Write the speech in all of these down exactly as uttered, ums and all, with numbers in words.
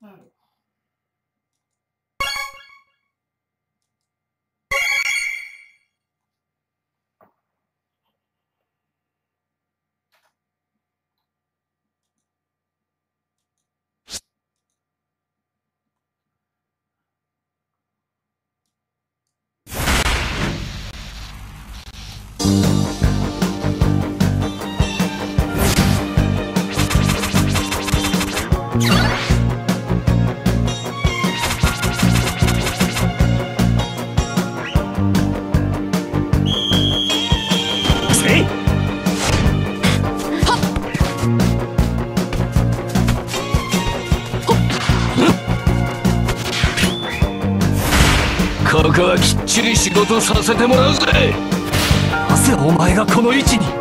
ここはきっちり仕事させてもらうぜ。なぜお前がこの位置に。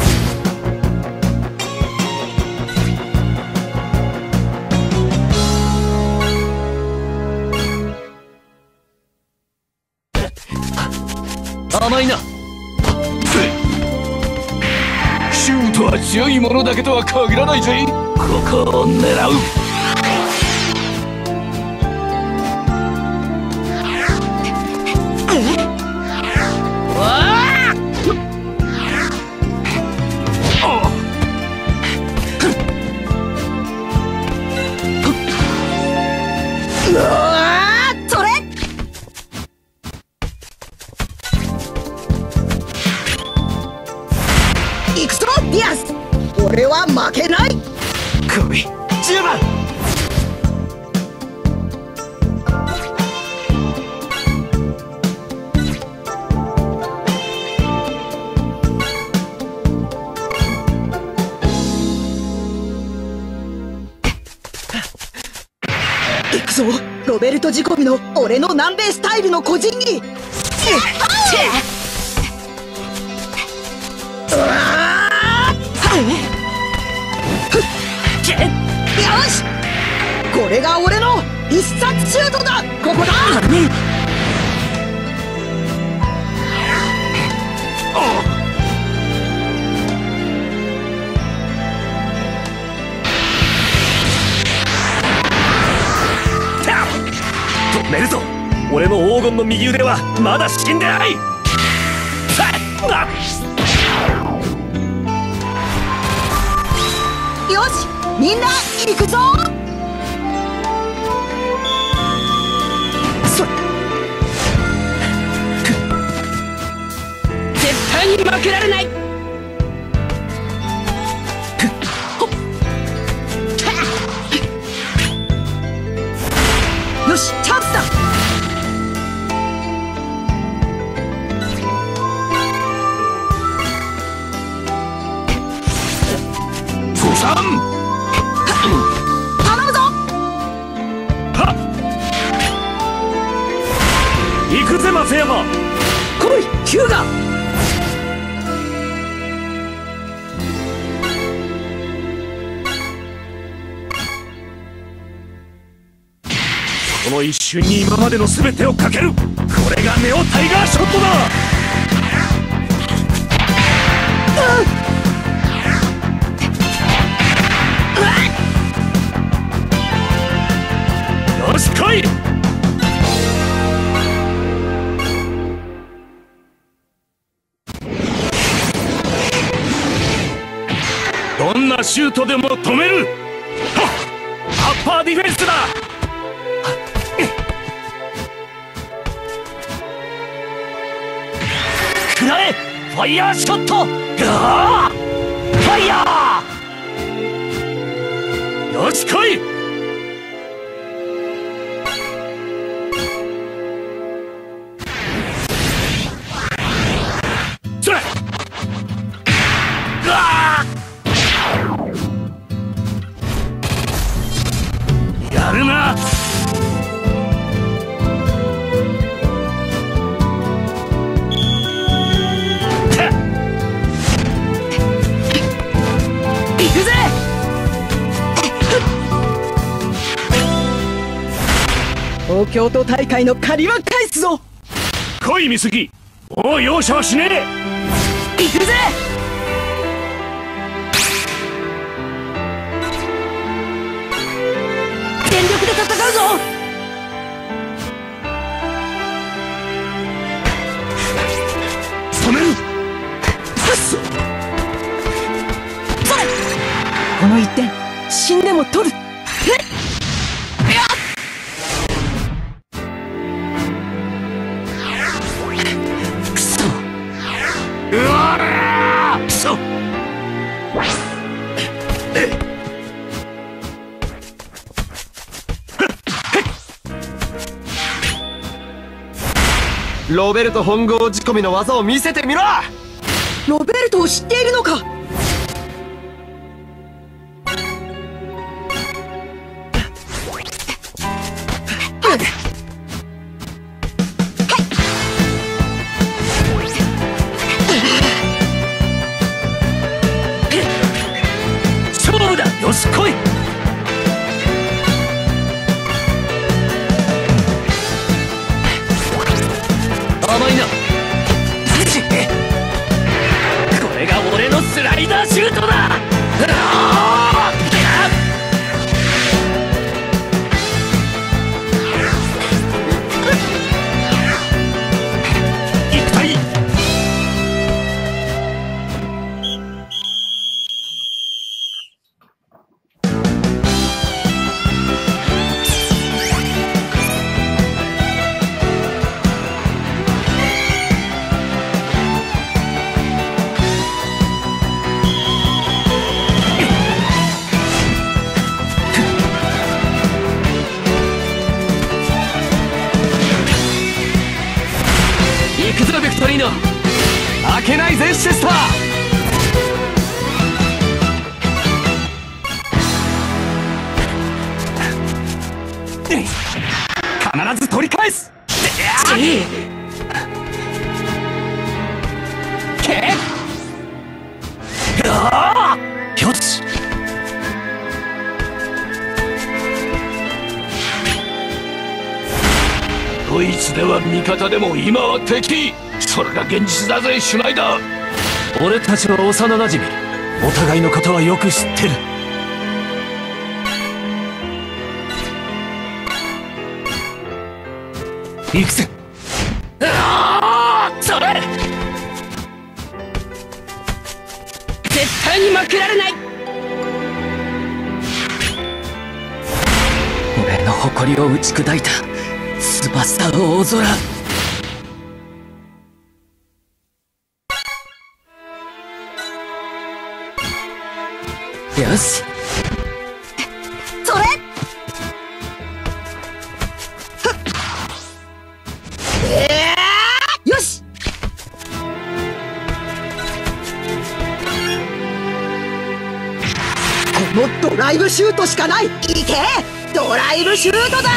甘いな。シュートは強いものだけとは限らないぜ。ここを狙う。 行くぞディアス、俺は負けない。 来いじゅうばん。 行くぞロベルト仕込みの俺の南米スタイルの個人技。よし、これが俺の必殺シュートだ。ここだ。 止めるぞ。俺の黄金の右腕はまだ死んでない。 よし、みんな行くぞ。そ絶対に負けられない。よし、チャンスだ。 フさん頼むぞ。 はっ、行くぜ松山。 来いヒューガ。 この一瞬に今までの全てをかける。これがネオタイガーショットだ。よし来い。どんなシュートでも止める。はっ、アッパーディフェンスだ。食らえファイヤーショット。ガーファイヤー。よし来い。それガーやるな。 東京都大会の借りは返すぞ。 来い美杉、もう容赦はしねえ。 行くぜ。全力で戦ロベルト本郷仕込みの技を見せてみろ。 ロベルトを知っているのか。 勝負だ。よし来い。甘いな。これが俺のスライダーシュートだ。行きたい。行くぞビクトリーノ。負けないぜシェスター。必ず取り返す。けああよし。こいつでは味方でも今は敵。それが現実だぜシュナイダー。俺たちは幼なじみ。お互いのことはよく知ってる。行くぜ。ああそれ絶対に負けられない。俺の誇りを打ち砕いた翼大空。よしそれえー、よし。このドライブシュートしかない。いけドライブシュートだ。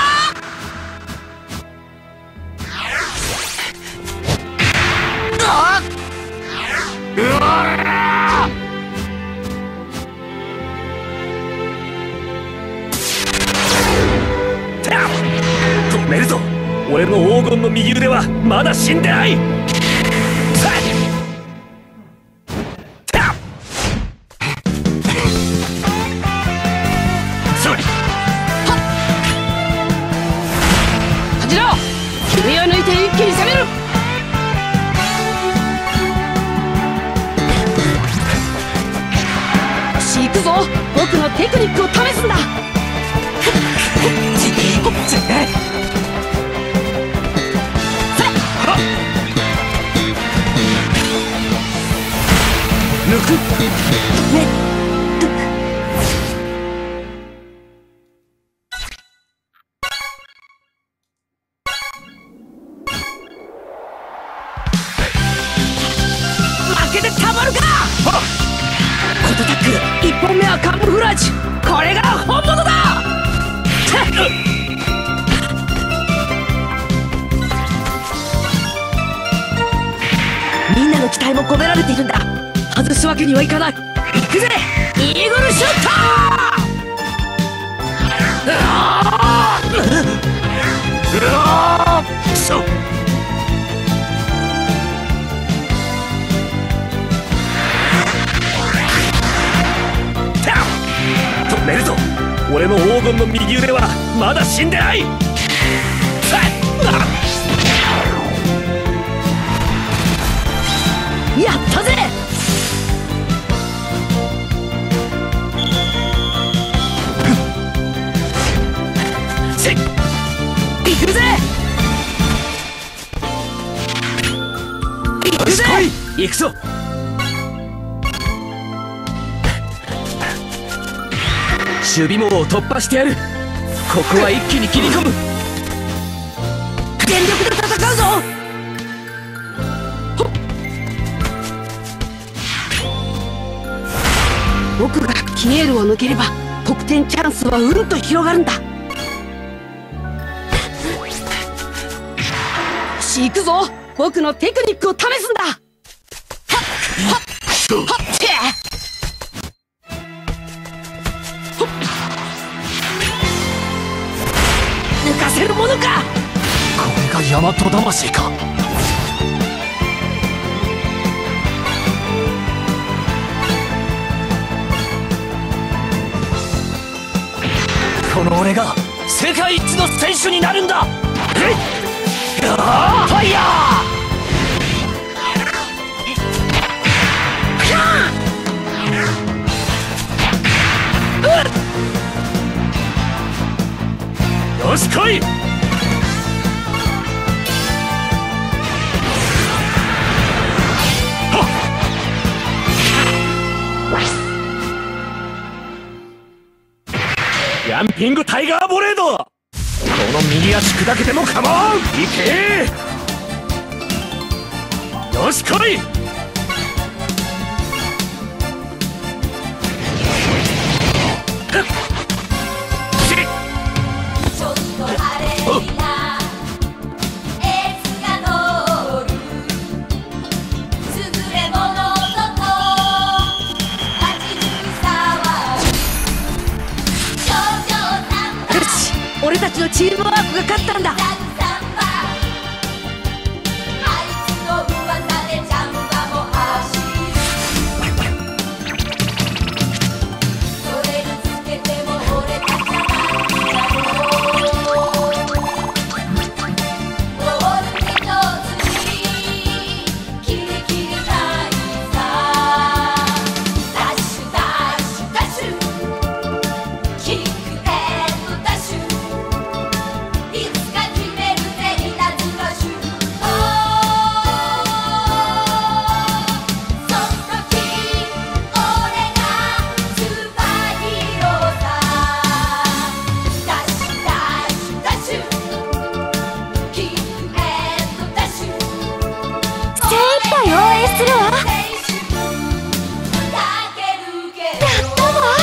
あうわ止めるぞ。俺の黄金の右腕はまだ死んでない。それ恥じろ。君を抜いて一気に攻める。 行くぞ。僕のテクニックを試すんだ。 抜く。 ね負けてたまるか。コトタックいっぽんめはカンモフラージュ。これが本物だ。みんなの期待も込められているんだ。外すわけにはいかない。行くぜイーグルシュート。うわうわくそ。止めるぞ。俺の黄金の右腕はまだ死んでない。 やったぜ。 せっ行くぜ行くぜ。 行くぞ。守備網を突破してやる。ここは一気に切り込む。 全力で戦うぞ。 ルを抜ければ得点チャンスはうんと広がるんだ。よし行くぞ。僕のテクニックを試すんだ。はっはっはって抜かせるものか。 これが大和魂か。この俺が世界一の選手になるんだ。えい！あーファイヤー！よし来い！ヤンピングタイガーボレード！この右足砕けても構わん！いけー！よし来い！ ちょっとあれになエースが乗る優れものぞと街中騒ぐ少女サンバよし俺たちのチームワークが勝ったんだ。 サンバあいつの噂でジャンバも走るそれにつけても俺たちはなんだろうゴール一つにキリキリないさダッシュダッシュダッシュキックエンドダッシュいつか決めるぜ稲妻シュートその時俺がスーパーヒーローさダッシュダッシュダッシュキックエンドダッシュ精一杯応援するわ。 選手だけるけどやったわ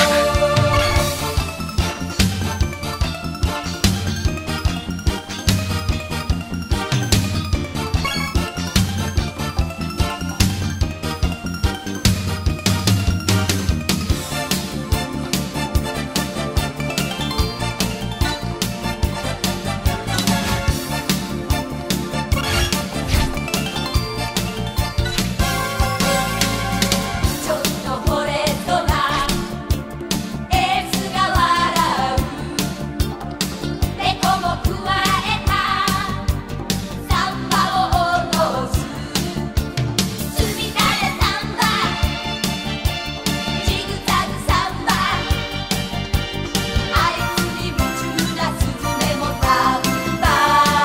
ちょっと惚れそうなエースが笑う猫も加えたサンバを落とす積み立てサンバジグザグサンバあいつに夢中なスズメもサンバ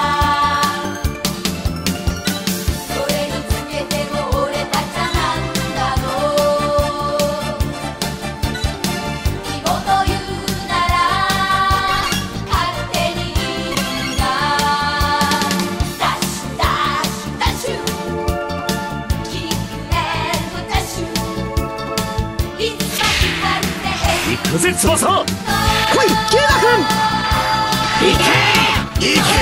それにつけても俺たちはなんだろう希望と言うなら勝手にいいなダッシュダッシュダッシュキックエンドダッシュいつか決まるぜ行くぜ翼！ 来いキューガ君。 いけ！いけ！